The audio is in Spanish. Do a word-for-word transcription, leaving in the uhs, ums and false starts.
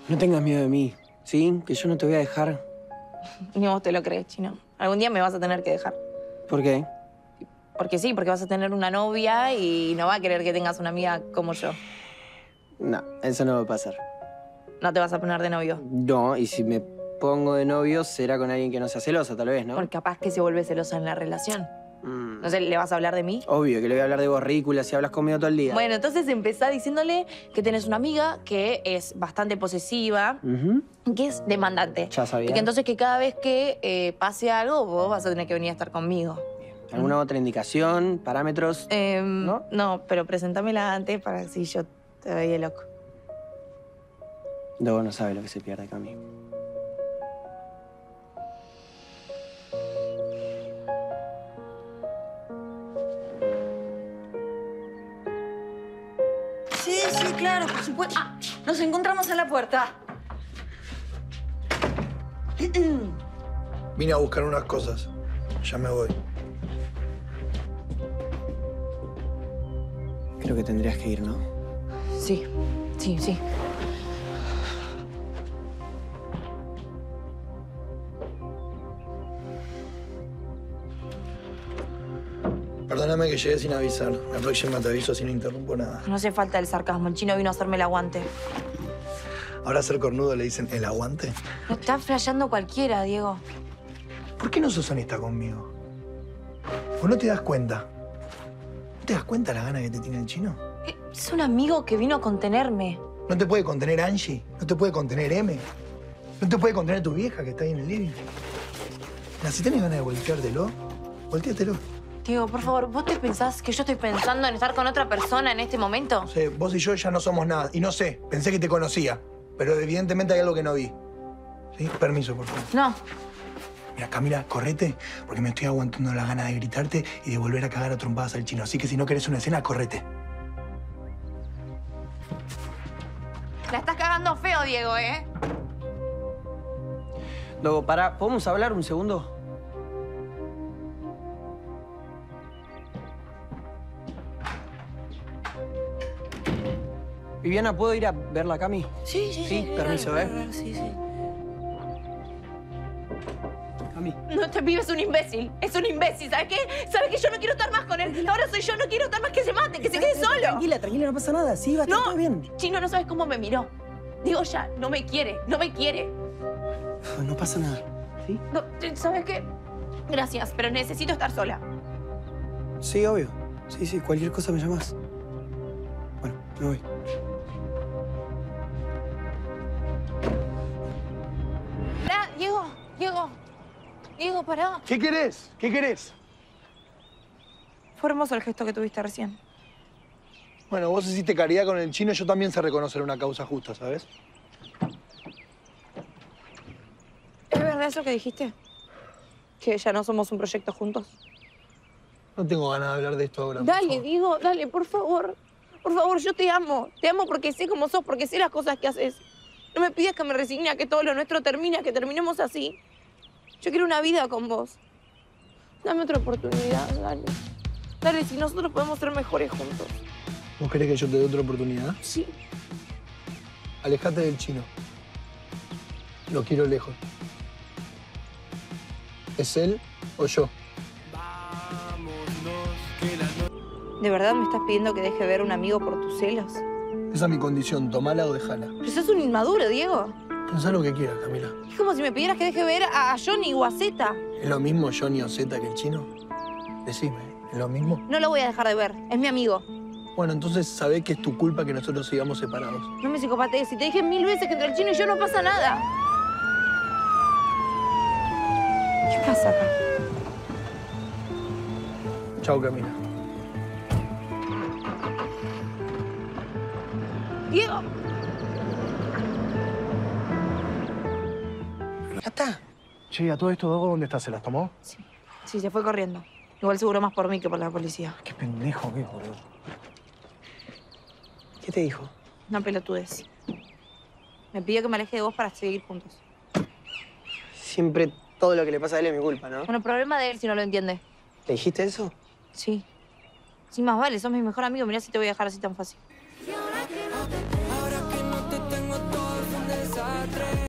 No tengas miedo de mí, ¿sí? Que yo no te voy a dejar. Ni vos te lo crees, Chino. Algún día me vas a tener que dejar. ¿Por qué? Porque sí, porque vas a tener una novia y no va a querer que tengas una amiga como yo. No, eso no va a pasar. No te vas a poner de novio. No, y si me pongo de novio será con alguien que no sea celosa, tal vez, ¿no? Porque capaz que se vuelve celosa en la relación. Mm. No sé, ¿le vas a hablar de mí? Obvio que le voy a hablar de vos, ridícula, si hablas conmigo todo el día. Bueno, entonces empezá diciéndole que tenés una amiga que es bastante posesiva, Uh-huh. que es demandante. Ya sabía. Y que entonces que cada vez que eh, pase algo, vos vas a tener que venir a estar conmigo. ¿Alguna otra indicación? ¿Parámetros? Eh, ¿No? No, pero preséntamela antes para que si yo te veía loco. Dogo no sabe lo que se pierde, Cami. Sí, sí, claro, por supuesto. Ah, nos encontramos en la puerta. Vine a buscar unas cosas. Ya me voy. Creo que tendrías que ir, ¿no? Sí, sí, sí. Perdóname que llegué sin avisar. La próxima te aviso si no interrumpo nada. No hace falta el sarcasmo. El Chino vino a hacerme el aguante. Ahora a ser cornudo le dicen el aguante. No está flasheando cualquiera, Diego. ¿Por qué no sos honesta conmigo? ¿O no te das cuenta? ¿No te das cuenta la gana que te tiene el chino? Es un amigo que vino a contenerme. ¿No te puede contener Angie? ¿No te puede contener M? ¿No te puede contener tu vieja que está ahí en el living? Mira, si tenés ganas de volteártelo, volteátelo. Diego, por favor, ¿vos te pensás que yo estoy pensando en estar con otra persona en este momento? No sé, vos y yo ya no somos nada. Y no sé, pensé que te conocía. Pero evidentemente hay algo que no vi. ¿Sí? Permiso, por favor. No. Mira, Camila, correte, porque me estoy aguantando las ganas de gritarte y de volver a cagar a trompadas al chino. Así que si no querés una escena, correte. La estás cagando feo, Diego, ¿eh? Dogo, pará, ¿podemos hablar un segundo? Viviana, ¿puedo ir a verla a Cami? Sí, sí, sí. Sí, permiso, ¿eh? Sí, sí. Cami. No, este pibe es un imbécil. Es un imbécil, ¿sabes qué? ¿Sabes que yo no quiero estar más con él? Ahora soy yo, no quiero estar más que se mate, que se quede solo. Tranquila, tranquila, no pasa nada. Sí, va a estar No, todo bien. Chino, no sabes cómo me miró. Digo ya, no me quiere, no me quiere. No pasa nada, ¿sí? No, ¿sabes qué? Gracias, pero necesito estar sola. Sí, obvio. Sí, sí, cualquier cosa me llamas. Bueno, me voy. Pará, Diego, Diego. Diego, pará. ¿Qué querés? ¿Qué querés? Fue hermoso el gesto que tuviste recién. Bueno, vos hiciste caridad con el chino, yo también sé reconocer una causa justa, ¿sabes? ¿Es verdad eso que dijiste? ¿Que ya no somos un proyecto juntos? No tengo ganas de hablar de esto ahora. Dale, Diego, dale, por favor. Por favor, yo te amo. Te amo porque sé cómo sos, porque sé las cosas que haces. No me pidas que me resigne a que todo lo nuestro termine, a que terminemos así. Yo quiero una vida con vos. Dame otra oportunidad, dale. Dale, si nosotros podemos ser mejores juntos. ¿Vos querés que yo te dé otra oportunidad? Sí. Alejate del chino. Lo quiero lejos. ¿Es él o yo? ¿De verdad me estás pidiendo que deje de ver a un amigo por tus celos? Esa es mi condición, tomala o dejala. Pero sos un inmaduro, Diego. Pensá lo que quieras, Camila. Es como si me pidieras que deje de ver a Johnny o a Zeta. ¿Es lo mismo Johnny o Zeta que el chino? Decime, ¿es lo mismo? No lo voy a dejar de ver. Es mi amigo. Bueno, entonces sabés que es tu culpa que nosotros sigamos separados. No me psicopatees. Si te dije mil veces que entre el chino y yo no pasa nada. ¿Qué pasa acá? Chao, Camila. Diego. Ya está. Che, ¿a todo esto, Dogo, dónde está? ¿Se las tomó? Sí. Sí, se fue corriendo. Igual seguro más por mí que por la policía. Qué pendejo que es, boludo. ¿Qué te dijo? Una pelotudez. Me pidió que me aleje de vos para seguir juntos. Siempre todo lo que le pasa a él es mi culpa, ¿no? Bueno, problema de él si no lo entiende. ¿Le dijiste eso? Sí. Sí, más vale. Sos mi mejor amigo. Mirá si te voy a dejar así tan fácil.